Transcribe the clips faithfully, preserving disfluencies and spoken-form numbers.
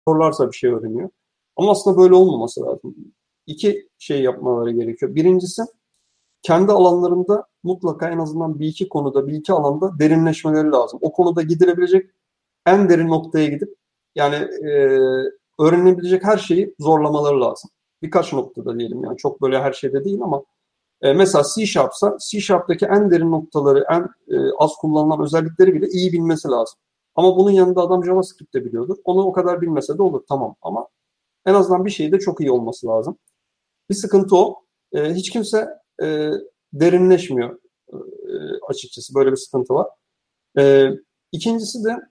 sorarsa bir şey öğreniyor. Ama aslında böyle olmaması lazım. İki şey yapmaları gerekiyor. Birincisi, kendi alanlarında mutlaka en azından bir iki konuda, bir iki alanda derinleşmeleri lazım. O konuda gidilebilecek en derin noktaya gidip yani e, öğrenebilecek her şeyi zorlamaları lazım. Birkaç noktada diyelim, yani çok böyle her şeyde değil ama e, mesela C Sharp'sa C Sharp'taki en derin noktaları, en e, az kullanılan özellikleri bile iyi bilmesi lazım. Ama bunun yanında adam JavaScript de biliyordur. Onu o kadar bilmese de olur, tamam, ama en azından bir şeyde çok iyi olması lazım. Bir sıkıntı o. E, hiç kimse e, derinleşmiyor e, açıkçası. Böyle bir sıkıntı var. E, ikincisi de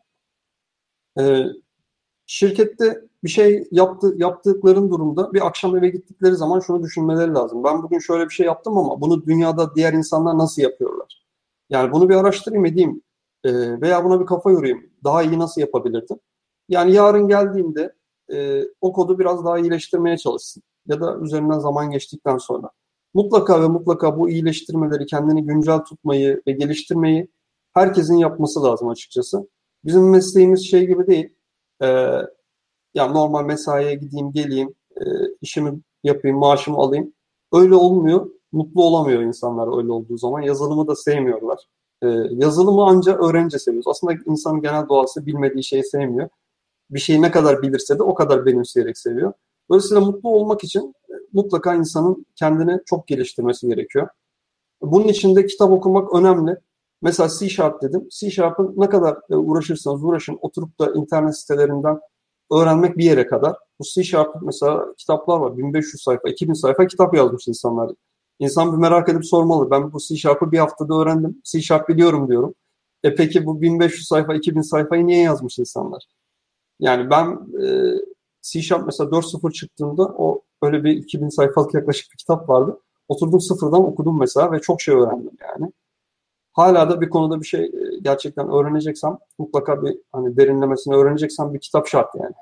e, şirkette bir şey yaptı, yaptıkların durumda bir akşam eve gittikleri zaman şunu düşünmeleri lazım. Ben bugün şöyle bir şey yaptım ama bunu dünyada diğer insanlar nasıl yapıyorlar? Yani bunu bir araştırayım edeyim e, veya buna bir kafa yorayım. Daha iyi nasıl yapabilirdim? Yani yarın geldiğinde e, o kodu biraz daha iyileştirmeye çalışsın. Ya da üzerinden zaman geçtikten sonra. Mutlaka ve mutlaka bu iyileştirmeleri, kendini güncel tutmayı ve geliştirmeyi herkesin yapması lazım açıkçası. Bizim mesleğimiz şey gibi değil. Ee, Yani normal mesaiye gideyim, geleyim, e, işimi yapayım, maaşımı alayım. Öyle olmuyor. Mutlu olamıyor insanlar öyle olduğu zaman. Yazılımı da sevmiyorlar. Ee, yazılımı ancak öğrenince seviyoruz. Aslında insanın genel doğası bilmediği şeyi sevmiyor. Bir şeyi ne kadar bilirse de o kadar benimseyerek seviyor. Dolayısıyla mutlu olmak için e, mutlaka insanın kendini çok geliştirmesi gerekiyor. Bunun için de kitap okumak önemli. Mesela C Sharp dedim. C Sharp'ın ne kadar e, uğraşırsanız uğraşın, oturup da internet sitelerinden öğrenmek bir yere kadar. Bu C Sharp mesela kitaplar var. bin beş yüz sayfa, iki bin sayfa kitap yazmış insanlar. İnsan bir merak edip sormalı. Ben bu C Sharp'ı bir haftada öğrendim. C Sharp biliyorum diyorum. E peki bu bin beş yüz sayfa, iki bin sayfayı niye yazmış insanlar? Yani ben e, C Sharp mesela dört nokta sıfır çıktığında o öyle bir iki bin sayfalık yaklaşık bir kitap vardı. Oturdum sıfırdan okudum mesela ve çok şey öğrendim yani. Hala da bir konuda bir şey e, gerçekten öğreneceksem mutlaka bir hani derinlemesine öğreneceksem bir kitap şart yani.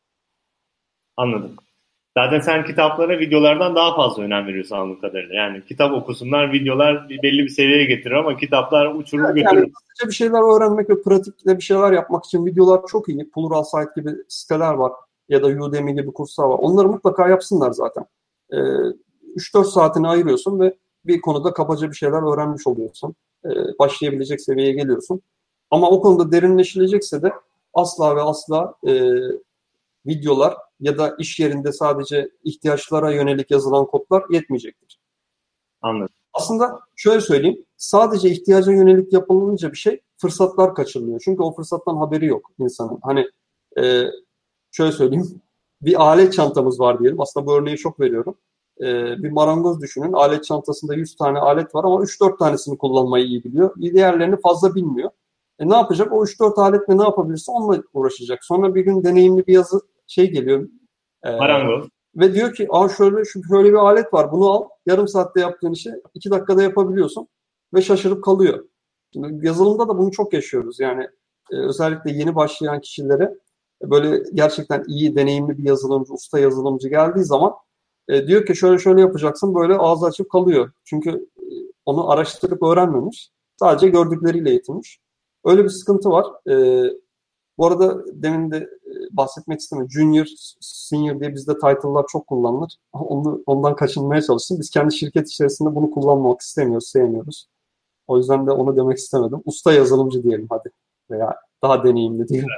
Anladım. Zaten sen kitaplara videolardan daha fazla önem veriyorsun anladığım kadarıyla. Yani kitap okusunlar, videolar bir belli bir seviyeye getirir ama kitaplar uçurur Evet, yani götürür. hızlıca bir şeyler öğrenmek ve pratikle bir şeyler yapmak için videolar çok iyi. Pluralsight gibi siteler var ya da Udemy gibi kurslar var. Onları mutlaka yapsınlar zaten. Ee, üç dört saatini ayırıyorsun ve bir konuda kabaca bir şeyler öğrenmiş oluyorsun. Ee, başlayabilecek seviyeye geliyorsun. Ama o konuda derinleşilecekse de asla ve asla e, videolar ya da iş yerinde sadece ihtiyaçlara yönelik yazılan kodlar yetmeyecektir. Anladım. Aslında şöyle söyleyeyim, sadece ihtiyaca yönelik yapılınca bir şey fırsatlar kaçırılıyor. Çünkü o fırsattan haberi yok insanın. Hani e, şöyle söyleyeyim, bir alet çantamız var diyelim. Aslında bu örneği çok veriyorum. E, bir marangoz düşünün, alet çantasında yüz tane alet var ama üç dört tanesini kullanmayı iyi biliyor. Diğerlerini fazla bilmiyor. E ne yapacak? O üç dört aletle ne yapabilirse onunla uğraşacak. Sonra bir gün deneyimli bir yazı şey geliyor. E, Marangoz. Ve diyor ki, aa şöyle şöyle bir alet var, bunu al. Yarım saatte yaptığın işi iki dakikada yapabiliyorsun. Ve şaşırıp kalıyor. Şimdi yazılımda da bunu çok yaşıyoruz. Yani e, özellikle yeni başlayan kişilere e, böyle gerçekten iyi, deneyimli bir yazılımcı, usta yazılımcı geldiği zaman e, diyor ki şöyle şöyle yapacaksın, böyle ağzı açıp kalıyor. Çünkü e, onu araştırıp öğrenmemiş. Sadece gördükleriyle yetinmiş. Öyle bir sıkıntı var. E, Bu arada demin de e, bahsetmek istemedim. Junior, senior diye bizde title'lar çok kullanılır. Onu, ondan kaçınmaya çalıştım. Biz kendi şirket içerisinde bunu kullanmak istemiyoruz, sevmiyoruz. O yüzden de onu demek istemedim. Usta yazılımcı diyelim hadi. Veya daha deneyimli diyelim.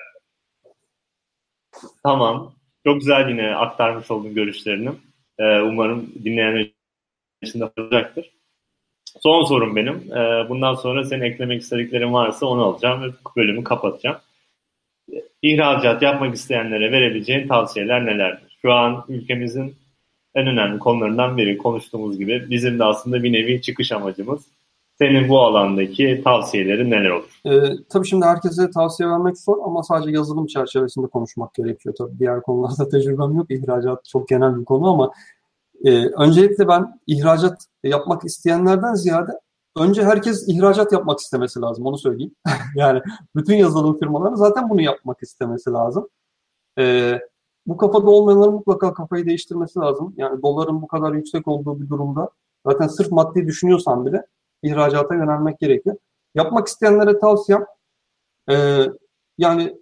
Tamam. Çok güzel yine aktarmış oldun görüşlerini. Ee, umarım dinleyenler için de olacaktır. Son sorum benim. Ee, bundan sonra senin eklemek istediklerin varsa onu alacağım ve bölümü kapatacağım. İhracat yapmak isteyenlere verebileceğin tavsiyeler nelerdir? Şu an ülkemizin en önemli konularından biri konuştuğumuz gibi bizim de aslında bir nevi çıkış amacımız. Senin bu alandaki tavsiyelerin neler olur? Ee, tabii şimdi herkese tavsiye vermek zor ama sadece yazılım çerçevesinde konuşmak gerekiyor. Tabii diğer konularda tecrübem yok. İhracat çok genel bir konu ama e, öncelikle ben ihracat yapmak isteyenlerden ziyade önce herkes ihracat yapmak istemesi lazım. Onu söyleyeyim. Yani bütün yazılım firmaları zaten bunu yapmak istemesi lazım. Ee, Bu kafada olmayanların mutlaka kafayı değiştirmesi lazım. Yani doların bu kadar yüksek olduğu bir durumda zaten sırf maddi düşünüyorsan bile ihracata yönelmek gerekiyor. Yapmak isteyenlere tavsiyem e, yani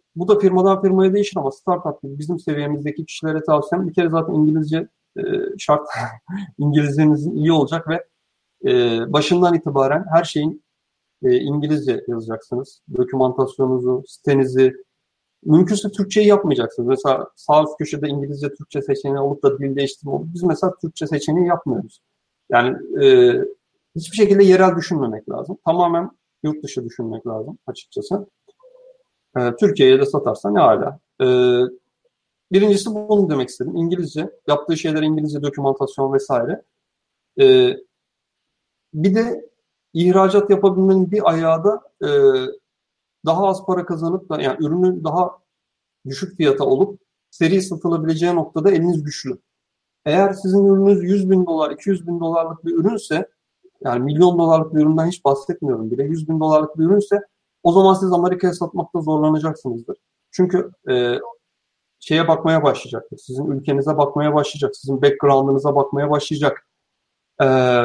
Bu da firmadan firmaya değişir ama startup gibi bizim seviyemizdeki kişilere tavsiyem bir kere zaten İngilizce e, şart. İngilizcenizin iyi olacak ve e, başından itibaren her şeyin e, İngilizce yazacaksınız. Dokümantasyonunuzu, sitenizi, mümkünse Türkçeyi yapmayacaksınız. Mesela sağ üst köşede İngilizce, Türkçe seçeneği olup da dil değiştirme olup biz mesela Türkçe seçeneği yapmıyoruz. Yani e, hiçbir şekilde yerel düşünmemek lazım. Tamamen yurt dışı düşünmek lazım açıkçası. E, Türkiye'ye de satarsa ne hala. E, birincisi bunu demek istedim. İngilizce. Yaptığı şeyler İngilizce, dokümantasyon vesaire. E, bir de ihracat yapabilmenin bir ayağı da e, daha az para kazanıp da yani ürünün daha düşük fiyata olup seri satılabileceği noktada eliniz güçlü. Eğer sizin ürününüz yüz bin dolar, iki yüz bin dolarlık bir ürünse, yani milyon dolarlık bir üründen hiç bahsetmiyorum bile, yüz bin dolarlık bir ürünse o zaman siz Amerika'ya satmakta zorlanacaksınızdır. Çünkü e, şeye bakmaya başlayacaktır. Sizin ülkenize bakmaya başlayacak. Sizin background'ınıza bakmaya başlayacak. E,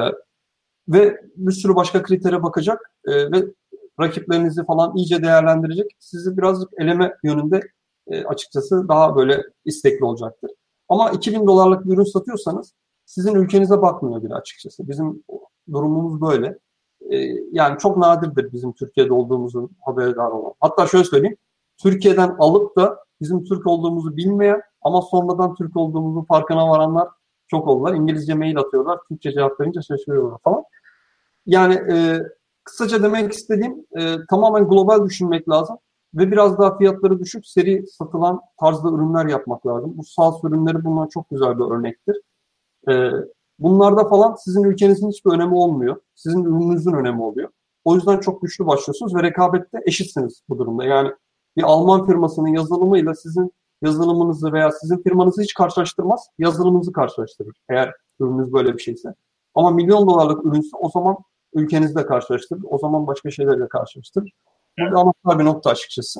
ve bir sürü başka kritere bakacak e, ve rakiplerinizi falan iyice değerlendirecek. Sizi birazcık eleme yönünde e, açıkçası daha böyle istekli olacaktır. Ama iki bin dolarlık bir ürün satıyorsanız sizin ülkenize bakmıyor bile açıkçası. Bizim durumumuz böyle. E, yani çok nadirdir bizim Türkiye'de olduğumuzun haberdar olan. Hatta şöyle söyleyeyim. Türkiye'den alıp da bizim Türk olduğumuzu bilmeyen ama sonradan Türk olduğumuzun farkına varanlar çok oldular. İngilizce mail atıyorlar. Türkçe cevap verince şaşırıyorlar falan. Yani e, kısaca demek istediğim e, tamamen global düşünmek lazım ve biraz daha fiyatları düşük seri satılan tarzda ürünler yapmak lazım. Bu SaaS ürünleri bundan çok güzel bir örnektir. E, bunlarda falan sizin ülkenizin hiçbir önemi olmuyor. Sizin ürününüzün önemi oluyor. O yüzden çok güçlü başlıyorsunuz ve rekabette eşitsiniz bu durumda. Yani bir Alman firmasının yazılımıyla sizin yazılımınızı veya sizin firmanızı hiç karşılaştırmaz, yazılımınızı karşılaştırır eğer ürününüz böyle bir şeyse. Ama milyon dolarlık ürünse o zaman ülkenizde karşılaştırır. O zaman başka şeylerle karşılaştırır. Bu bir anahtar bir nokta açıkçası.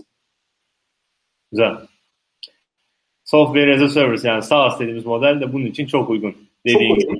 Güzel. Software as a service yani SaaS dediğimiz model de bunun için çok uygun. Dediğin Çok uygun.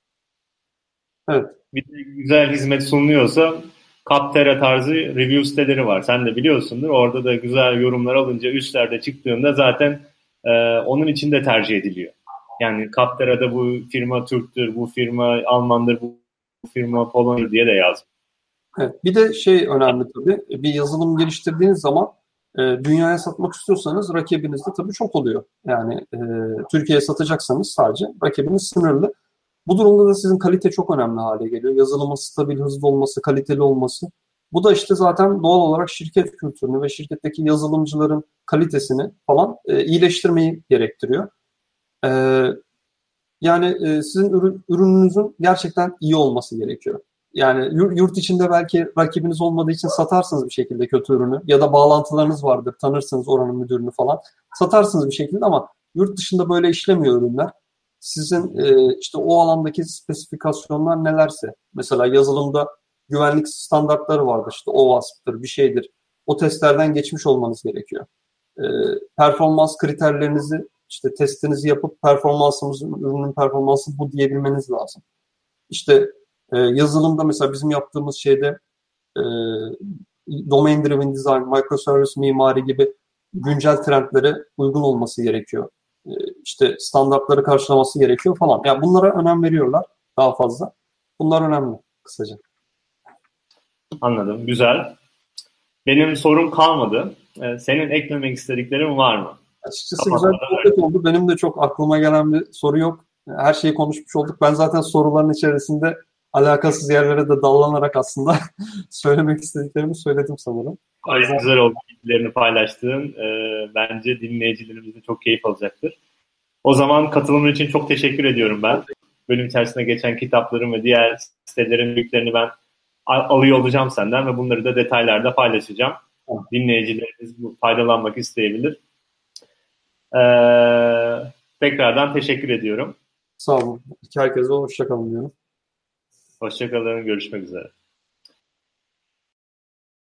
Evet. Bir de güzel hizmet sunuluyorsa Capterra tarzı review siteleri var. Sen de biliyorsundur. Orada da güzel yorumlar alınca üstlerde çıktığında zaten e, onun için de tercih ediliyor. Yani Capterra'da bu firma Türktür, bu firma Almandır, bu firma Polonyadır diye de yazmış. Evet. Bir de şey önemli tabii. Bir yazılım geliştirdiğiniz zaman e, dünyaya satmak istiyorsanız rakibiniz de tabii çok oluyor. Yani e, Türkiye'ye satacaksanız sadece rakibiniz sınırlı. Bu durumda da sizin kalite çok önemli hale geliyor. Yazılımın stabil, hızlı olması, kaliteli olması. Bu da işte zaten doğal olarak şirket kültürünü ve şirketteki yazılımcıların kalitesini falan e, iyileştirmeyi gerektiriyor. E, yani e, sizin ürün, ürününüzün gerçekten iyi olması gerekiyor. Yani yurt içinde belki rakibiniz olmadığı için satarsınız bir şekilde kötü ürünü ya da bağlantılarınız vardır, tanırsınız oranın müdürünü falan. Satarsınız bir şekilde ama yurt dışında böyle işlemiyor ürünler. Sizin e, işte o alandaki spesifikasyonlar nelerse, mesela yazılımda güvenlik standartları vardır, işte O WASP'tır, bir şeydir. O testlerden geçmiş olmanız gerekiyor. E, performans kriterlerinizi, işte testinizi yapıp performansımızın, ürünün performansı bu diyebilmeniz lazım. İşte e, yazılımda mesela bizim yaptığımız şeyde e, domain driven design, microservice mimari gibi güncel trendlere uygun olması gerekiyor. E, işte standartları karşılaması gerekiyor falan. Yani bunlara önem veriyorlar daha fazla. Bunlar önemli kısaca. Anladım. Güzel. Benim sorum kalmadı. Ee, senin eklemek istediklerin var mı? Açıkçası güzel bir sohbet oldu. Benim de çok aklıma gelen bir soru yok. Her şeyi konuşmuş olduk. Ben zaten soruların içerisinde alakasız yerlere de dallanarak aslında söylemek istediklerimi söyledim sanırım. Gayet yüzden... güzel oldu bilgilerini paylaştığın. E, bence dinleyicilerimiz de çok keyif alacaktır. O zaman katılımın için çok teşekkür ediyorum ben. Bölüm içerisinde geçen kitapların ve diğer sitelerin linklerini ben alıyor olacağım senden ve bunları da detaylarda paylaşacağım. Tamam. Dinleyicilerimiz faydalanmak isteyebilir. Ee, tekrardan teşekkür ediyorum. Sağ olun. Herkese hoşça kalın diyorum. Hoşça kalın. Görüşmek üzere.